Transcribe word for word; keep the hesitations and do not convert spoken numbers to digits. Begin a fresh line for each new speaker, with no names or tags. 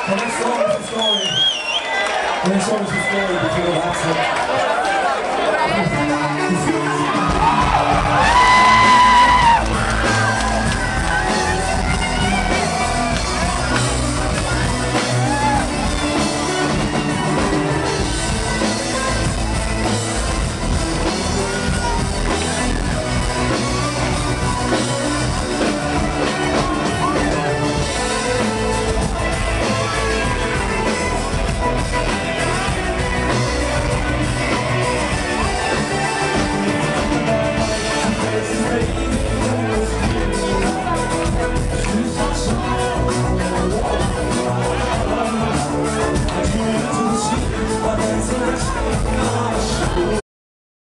The next song is a story. The next song is a story between an accent.